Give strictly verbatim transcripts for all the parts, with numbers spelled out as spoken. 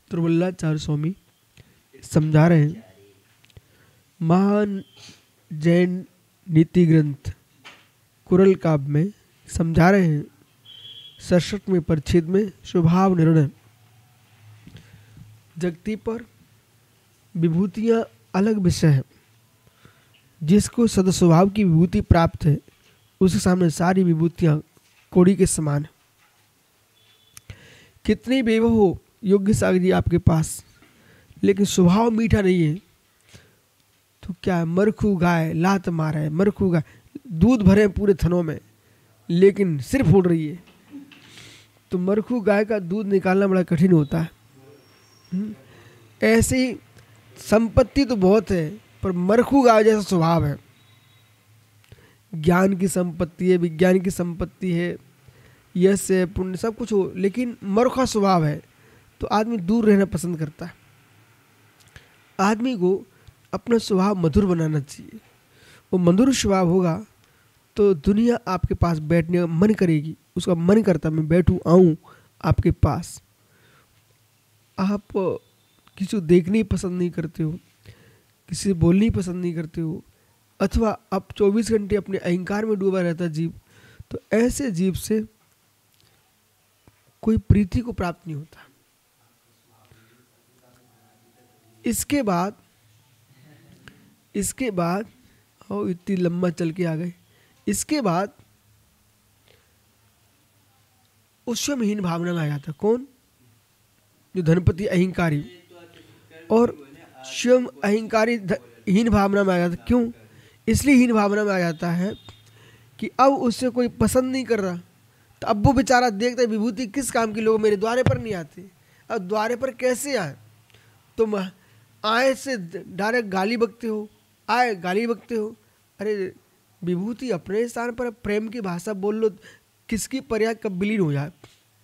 त्रिवल्लाचार्य स्वामी समझा रहे हैं, महान जैन नीति ग्रंथ कुरल काव्य में समझा रहे हैं, सड़सठवें परिच्छेद में स्वभाव निर्णय। जगती पर विभूतियां अलग विषय है, जिसको सदस्वभाव की विभूति प्राप्त है उसके सामने सारी विभूतियां कोड़ी के समान है। कितनी बेवह हो योग्य सागर जी आपके पास, लेकिन स्वभाव मीठा नहीं है तो क्या है, मरखू गाय लात मारा है, मरखू गाय दूध भरे पूरे थनों में लेकिन सिर फूट रही है, तो मरखू गाय का दूध निकालना बड़ा कठिन होता है। ऐसे ही संपत्ति तो बहुत है पर मरखू गाय जैसा स्वभाव है। ज्ञान की संपत्ति है, विज्ञान की संपत्ति है, यश है, पुण्य सब कुछ हो, लेकिन मरखा स्वभाव है तो आदमी दूर रहना पसंद करता है। आदमी को अपना स्वभाव मधुर बनाना चाहिए। वो मधुर स्वभाव होगा तो दुनिया आपके पास बैठने का मन करेगी, उसका मन करता मैं बैठूं आऊं आपके पास। आप किसी को देखने ही पसंद नहीं करते हो, किसी से बोलने ही पसंद नहीं करते हो, अथवा आप चौबीस घंटे अपने अहंकार में डूबा रहता जीव, तो ऐसे जीव से कोई प्रीति को प्राप्त नहीं होता। इसके बाद इसके बाद और इतनी लंबा चल के आ गए। इसके बाद उस स्वयंहीन भावना में आ जाता कौन, जो धनपति अहंकारी, और स्वयं अहंकारी हीन भावना में आ जाता। क्यों? इसलिए हीन भावना में आ जाता है कि अब उससे कोई पसंद नहीं कर रहा, तो अब वो बेचारा देखता है विभूति किस काम की, लोग मेरे द्वारे पर नहीं आते, अब द्वारे पर कैसे आए? तुम आए से डायरेक्ट गाली बकते हो, आए गाली बकते हो। अरे विभूति अपने स्थान पर, प्रेम की भाषा बोल लो, किसकी पर्याय कब विलीन हो जाए।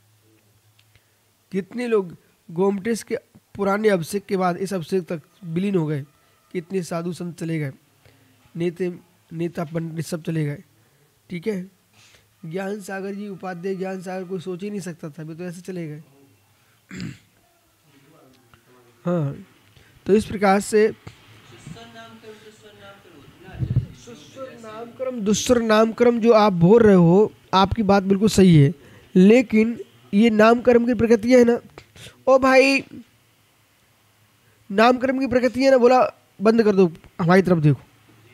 कितने लोग गोमटेश के पुराने अभिषेक के बाद इस अभिषेक तक विलीन हो गए, कितने साधु संत चले गए, नेते नेता पंडित सब चले गए। ठीक है, ज्ञान सागर जी उपाध्याय ज्ञान सागर कोई सोच ही नहीं सकता था, अभी तो ऐसे चले गए। हाँ, तो इस प्रकार से नामकर्म दुस्सर नामकर्म जो आप बोल रहे हो, आपकी बात बिल्कुल सही है, लेकिन ये नामकर्म की प्रकृति है ना, ओ भाई नामकर्म की प्रकृति है ना, बोला बंद कर दो, हमारी तरफ देखो।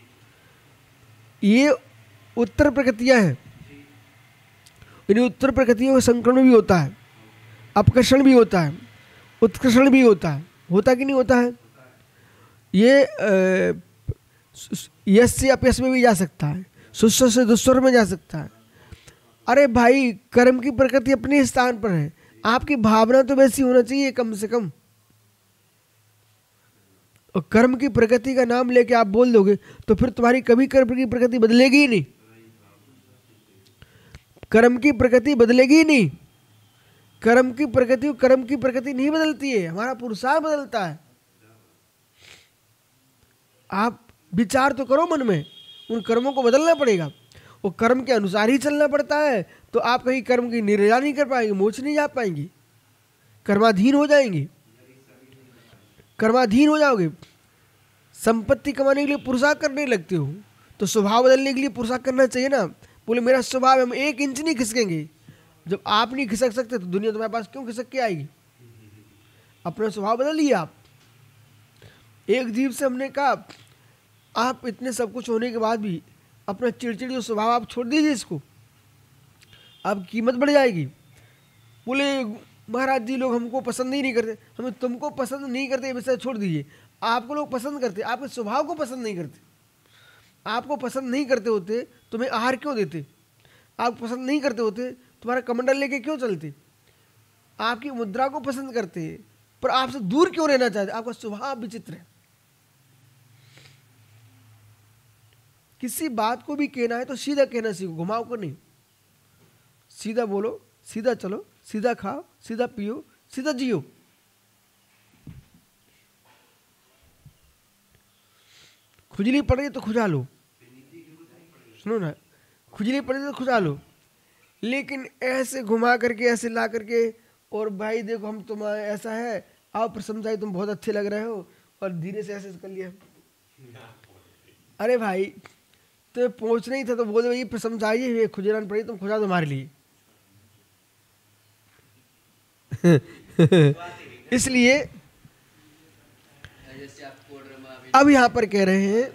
ये उत्तर प्रकृतियां हैं, इन उत्तर प्रकृतियों का संकरण भी होता है, अपकर्षण भी होता है, उत्कर्षण भी होता है, होता कि नहीं होता है? ये यश से अपयश में भी जा सकता है, सुस्वर से दुस्वर में जा सकता है। अरे भाई कर्म की प्रकृति अपने स्थान पर है, आपकी भावना तो वैसी होना चाहिए कम से कम। और कर्म की प्रकृति का नाम लेके आप बोल दोगे तो फिर तुम्हारी कभी कर्म की प्रकृति बदलेगी ही नहीं, कर्म की प्रकृति बदलेगी ही नहीं। कर्म की प्रकृति कर्म की प्रकृति नहीं बदलती है, हमारा पुरुषार्थ बदलता है। आप विचार तो करो मन में, उन कर्मों को बदलना पड़ेगा, वो कर्म के अनुसार ही चलना पड़ता है। तो आप कहीं कर्म की निर्जा नहीं कर पाएंगे, मोक्ष नहीं जा पाएंगे, कर्माधीन हो जाएंगे, कर्माधीन हो जाओगे। संपत्ति कमाने के लिए पुरुषार्थ करने लगते हो तो स्वभाव बदलने के लिए पुरुषार्थ करना चाहिए ना। बोले मेरा स्वभाव है, हम एक इंच नहीं खिसकेंगे। जब आप नहीं खिसक सकते तो दुनिया तुम्हारे पास क्यों खिसक के आएगी? अपना स्वभाव बदलिए आप। एक जीव से हमने कहा आप इतने सब कुछ होने के बाद भी अपना चिड़चिड़ जो स्वभाव आप छोड़ दीजिए, इसको आप कीमत बढ़ जाएगी। बोले महाराज जी लोग हमको पसंद ही नहीं करते, हमें तुमको पसंद नहीं करते, वैसे छोड़ दीजिए। आपको लोग पसंद करते, आपके स्वभाव को पसंद नहीं करते। आपको पसंद नहीं करते होते तुम्हें आहार क्यों देते? आप पसंद नहीं करते होते तुम्हारा कमंडल लेके क्यों चलते? आपकी मुद्रा को पसंद करते हैं पर आपसे दूर क्यों रहना चाहते? आपका स्वभाव विचित्र है। किसी बात को भी कहना है तो सीधा कहना सीखो, घुमाओ को नहीं। सीधा बोलो, सीधा चलो, सीधा खाओ, सीधा पियो, सीधा जियो। खुजली पड़ रही तो खुजा लो, सुनो ना, खुजली पड़ रही तो खुजा लो, लेकिन ऐसे घुमा करके ऐसे ला करके और भाई देखो हम तुम्हारा ऐसा है, आओ प्रशंसा तुम बहुत अच्छे लग रहे हो, और धीरे से ऐसे कर लिया। अरे भाई तुम्हें पहुंचना ही था तो बोल दो ये प्रशंसा ये खुजरान पड़ी, तुम खुजा तुम्हारे लिए। इसलिए अब यहाँ पर कह रहे हैं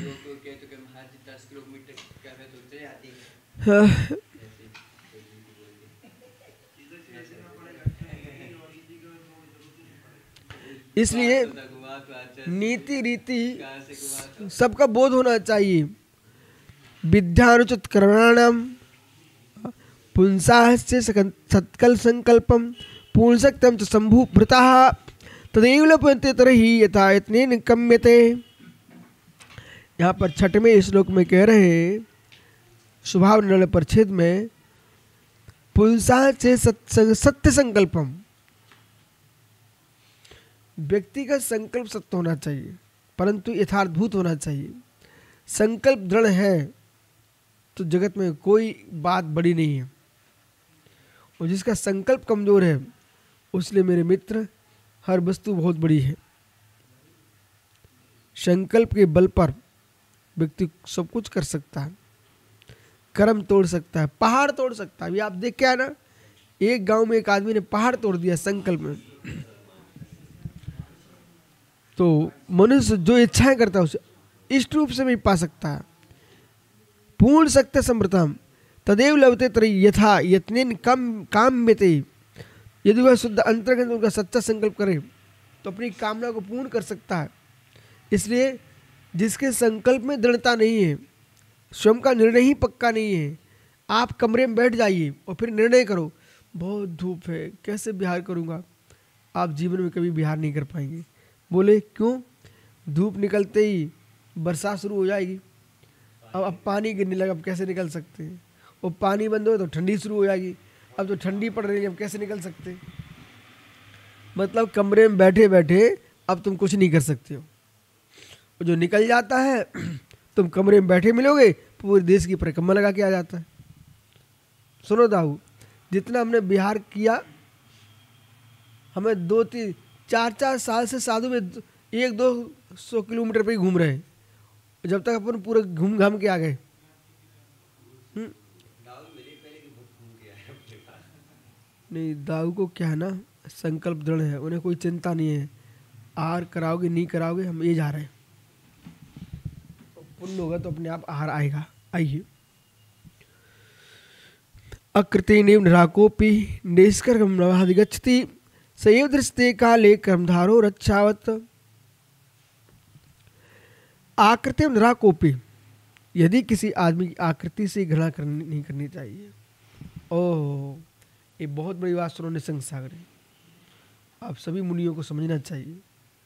इसलिए नीति रीति सबका बोध होना चाहिए। विद्यानुचित कर्मणाम पुंसास्य सत्कल संकल्पम पूर्णशक्तम च संभूभृतः तदेव लभ्यते तरहि यथा यत्नेन कम्यते। यहाँ पर छठवें श्लोक में कह रहे हैं स्वभाव निर्णय परिच्छेद में, पुंसास्य सत्य संकल्पम, व्यक्ति का संकल्प सत्य होना चाहिए परंतु यथार्थभूत होना चाहिए। संकल्प दृढ़ है तो जगत में कोई बात बड़ी नहीं है, और जिसका संकल्प कमजोर है उसलिए मेरे मित्र हर वस्तु बहुत बड़ी है। संकल्प के बल पर व्यक्ति सब कुछ कर सकता है, कर्म तोड़ सकता है, पहाड़ तोड़ सकता है। अभी आप देख के आना, एक गांव में एक आदमी ने पहाड़ तोड़ दिया संकल्प में। तो मनुष्य जो इच्छाएं करता है उसे इष्ट रूप से भी पा सकता है। पूर्ण सत्य समृतम तदेव लभते तरी यथा यत्नेन कम काम्यते। यदि वह शुद्ध अंतर्गत उनका सच्चा संकल्प करे तो अपनी कामना को पूर्ण कर सकता है। इसलिए जिसके संकल्प में दृढ़ता नहीं है, स्वयं का निर्णय ही पक्का नहीं है, आप कमरे में बैठ जाइए और फिर निर्णय करो बहुत धूप है कैसे बिहार करूँगा, आप जीवन में कभी बिहार नहीं कर पाएंगे। बोले क्यों? धूप निकलते ही बरसात शुरू हो जाएगी, अब अब पानी गिरने लगा, अब कैसे निकल सकते हैं? और पानी बंद हो तो ठंडी शुरू हो जाएगी, अब तो ठंडी पड़ रही है, अब कैसे निकल सकते? मतलब कमरे में बैठे बैठे अब तुम कुछ नहीं कर सकते हो। जो निकल जाता है तुम कमरे में बैठे मिलोगे, पूरे देश की परिक्रमा लगा के आ जाता है। सुनो दाऊ, जितना हमने बिहार किया, हमें दो तीन चार चार साल से साधु में एक दो सौ किलोमीटर पे ही घूम रहे हैं, जब तक अपन पूरे घूम घाम के आ गए। नहीं, दाऊ को क्या है ना, संकल्प दृढ़ है, उन्हें कोई चिंता नहीं है, आहार कराओगे नहीं कराओगे हम ये जा रहे हैं, पुण्य होगा तो अपने आप आहार आएगा। आइए, अकृतेनेव निराकोपि निष्कर्म नवाधिगच्छति सैव दृष्टे काले कर्मधारो रक्षावत। आकृति निराकोपि, यदि किसी आदमी की आकृति से घृणा करनी नहीं करनी चाहिए। ओह, ये बहुत बड़ी बात सुनो निसंग सागर, आप सभी मुनियों को समझना चाहिए।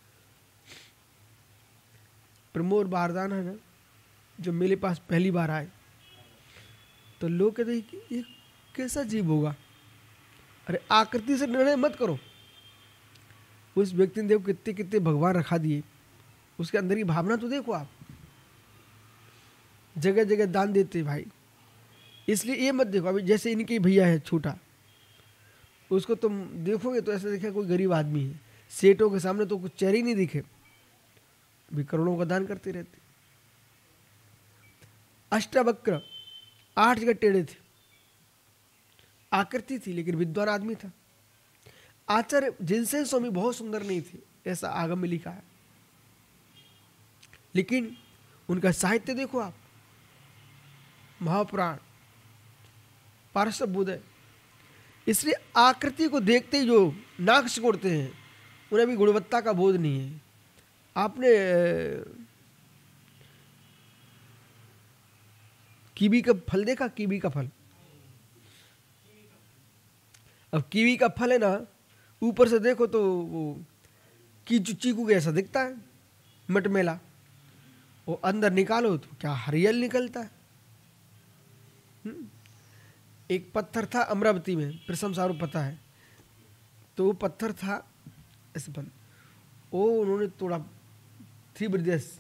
प्रमोद बारदान है ना, जो मेरे पास पहली बार आए तो लोग कहते हैं कि ये कैसा जीव होगा। अरे आकृति से निर्णय मत करो। उस व्यक्ति ने देखो कितने कितने भगवान रखा दिए, उसके अंदर की भावना तो देखो। आप जगह जगह दान देते भाई, इसलिए ये मत देखो। अभी जैसे इनके भैया है छोटा, उसको तुम देखोगे तो ऐसा दिखेगा कोई गरीब आदमी है, सेठों के सामने तो कुछ चेहरे ही नहीं दिखे, भी करोड़ों का दान करते रहते। अष्टावक्र आठ जगह टेढ़े थे, आकृति थी लेकिन विद्वान आदमी था। आचार्य जिनसे स्वामी बहुत सुंदर नहीं थे, ऐसा आगम में लिखा है, लेकिन उनका साहित्य देखो आप, महापुराण, पारस बुदय। इसलिए आकृति को देखते ही जो नाक सिकोड़ते हैं उन्हें भी गुणवत्ता का बोध नहीं है। आपने कीवी का फल देखा? कीवी का फल, अब कीवी का फल है ना, ऊपर से देखो तो वो कीचू चीकू कैसा दिखता है, मटमेला, वो अंदर निकालो तो क्या हरियल निकलता है। हुँ? एक पत्थर था अमरावती में, प्रसम सारू पता है, तो वो पत्थर था इस बन, वो उन्होंने तोड़ा थ्री ब्रदर्स।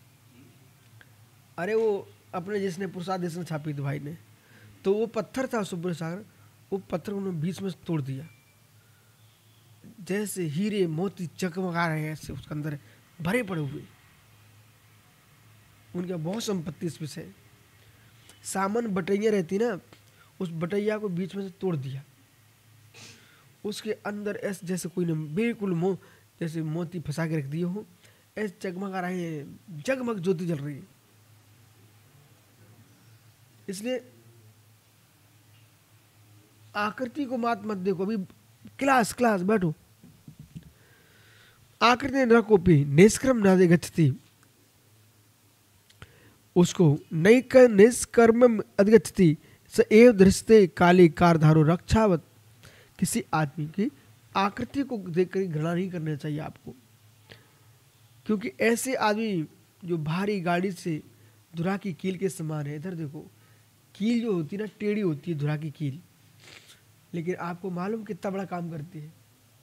अरे वो अपने जिसने प्रसाद जिसने छापी थी भाई ने, तो वो पत्थर था सुब्रत सागर, वो पत्थर उन्होंने बीच में तोड़ दिया। जैसे हीरे मोती चकमगा रहे हैं, ऐसे उसके अंदर भरे पड़े हुए। उनका बहुत संपत्ति इसमें से। सामान बटैया रहती ना, उस बटैया को बीच में से तोड़ दिया, उसके अंदर ऐसे जैसे कोई ने बिल्कुल मो जैसे मोती फंसा के रख दिए हो, ऐसे चकमगा रहे हैं, जगमग ज्योति जल रही है। इसलिए आकृति को मात मत देखो। अभी क्लास क्लास बैठो। आकृति न कोपी निष्क्रम नादे गच्छति, उसको नैक निष्कर्म अधिगच्छति स एव दृष्टे काली कारधारो रक्षावत। किसी आदमी की आकृति को देखकर घृणा नहीं करना चाहिए आपको, क्योंकि ऐसे आदमी जो भारी गाड़ी से धुरा की कील के समान है। इधर देखो, कील जो होती है ना, टेढ़ी होती है धुरा की कील, लेकिन आपको मालूम कितना बड़ा काम करती है।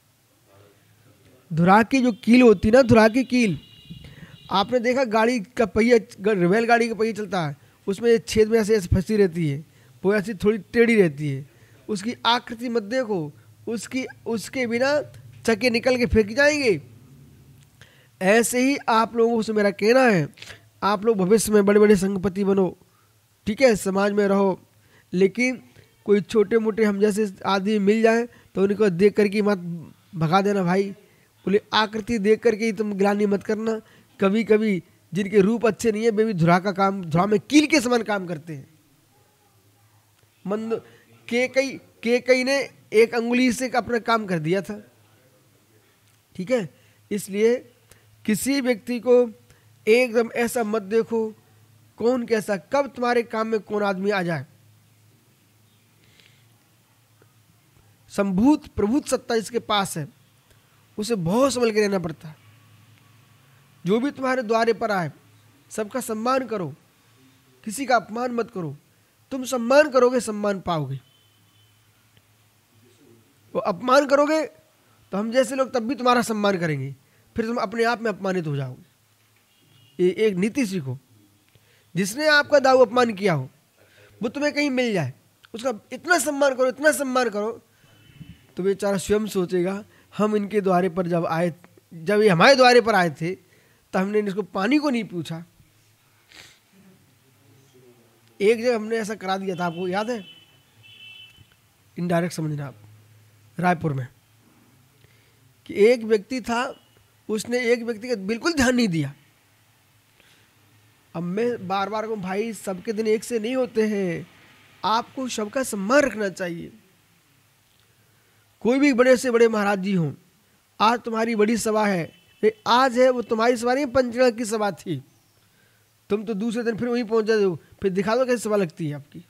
धुरा की जो कील होती है ना, धुरा की कील, आपने देखा गाड़ी का पहिया, रेलगाड़ी का पहिया चलता है, उसमें छेद में ऐसे ऐसे फंसी रहती है, वो ऐसी थोड़ी टेढ़ी रहती है। उसकी आकृति मत देखो, उसकी उसके बिना चक्के निकल के फेंक जाएंगे। ऐसे ही आप लोगों से मेरा कहना है, आप लोग भविष्य में बड़े बड़े संघपति बनो, ठीक है, समाज में रहो, लेकिन कोई छोटे मोटे हम जैसे आदमी मिल जाए तो उनको देख करके मत भगा देना भाई। बोले आकृति देख करके ही तुम ग्लानि मत करना। कभी कभी जिनके रूप अच्छे नहीं है वे भी धुरा का काम, धुरा में कील के समान काम करते हैं। मंद के कई के कई ने एक अंगुली से अपना काम कर दिया था, ठीक है। इसलिए किसी व्यक्ति को एकदम ऐसा मत देखो, कौन कैसा कब तुम्हारे काम में कौन आदमी आ जाए। संभूत प्रभुत सत्ता जिसके पास है उसे बहुत संभल के रहना पड़ता है। जो भी तुम्हारे द्वारे पर आए सबका सम्मान करो, किसी का अपमान मत करो। तुम सम्मान करोगे सम्मान पाओगे, वो अपमान करोगे तो हम जैसे लोग तब भी तुम्हारा सम्मान करेंगे, फिर तुम अपने आप में अपमानित हो जाओगे। ये एक नीति सीखो। जिसने आपका दाऊ अपमान किया हो वो तुम्हें कहीं मिल जाए, उसका इतना सम्मान करो, इतना सम्मान करो, तो बेचारा स्वयं सोचेगा हम इनके द्वारे पर जब आए, जब ये हमारे द्वारे पर आए थे तो हमने इसको पानी को नहीं पूछा। एक जगह हमने ऐसा करा दिया था, आपको याद है, इनडायरेक्ट समझना आप, रायपुर में, कि एक व्यक्ति था, उसने एक व्यक्ति का बिल्कुल ध्यान नहीं दिया। अब मैं बार बार कहूं भाई सबके दिन एक से नहीं होते हैं, आपको सबका सम्मान रखना चाहिए। कोई भी बड़े से बड़े महाराज जी हों, आज तुम्हारी बड़ी सभा है, आज है वो तुम्हारी सभा नहीं, पंचगढ़ की सभा थी, तुम तो दूसरे दिन फिर वहीं पहुंच जाते हो, फिर दिखा दो कैसी सभा लगती है आपकी।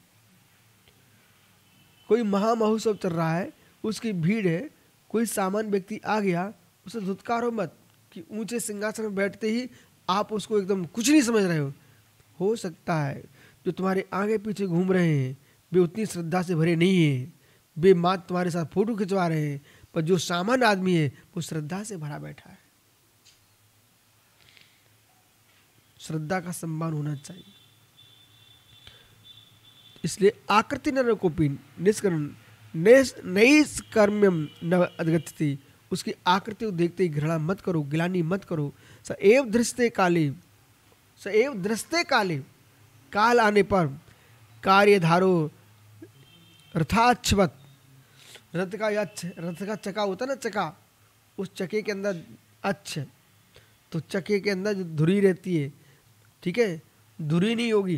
कोई महामहोत्सव चल रहा है, उसकी भीड़ है, कोई सामान्य व्यक्ति आ गया, उसे धुतकारो मत कि ऊंचे सिंहासन में बैठते ही आप उसको एकदम कुछ नहीं समझ रहे हो। हो सकता है जो तुम्हारे आगे पीछे घूम रहे हैं वे उतनी श्रद्धा से भरे नहीं हैं, वे मात्र तुम्हारे साथ फोटो खिंचवा रहे हैं, पर जो सामान्य आदमी है वो श्रद्धा से भरा बैठा है। श्रद्धा का सम्मान होना चाहिए। इसलिए आकृति न कोपी निष्कर्म नैष्कर्म्यम न अधिगच्छति, उसकी आकृति को देखते ही घृणा मत करो, गिलानी मत करो। स एव दृष्टे काले, स एव दृष्टे काले, काल आने पर कार्यधारो रथाच्छवत, रथ का अच्छ, रथ का चका होता ना, चका, उस चके के अंदर अच्छ, तो चके के अंदर जो धुरी रहती है, ठीक है, धुरी नहीं होगी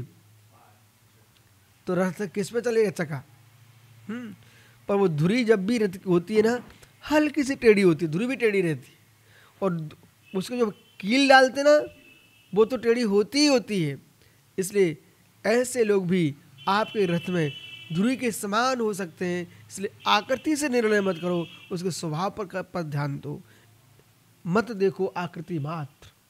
तो रथ किस पे चलेगा, चका। हम्म पर वो धुरी जब भी रथ होती है ना, हल्की सी टेढ़ी होती है, धुरी भी टेढ़ी रहती है, और उसके जो कील डालते ना वो तो टेढ़ी होती ही होती है। इसलिए ऐसे लोग भी आपके रथ में धुरी के समान हो सकते हैं। इसलिए आकृति से निर्णय मत करो, उसके स्वभाव पर पर ध्यान दो, मत देखो आकृति मात्र।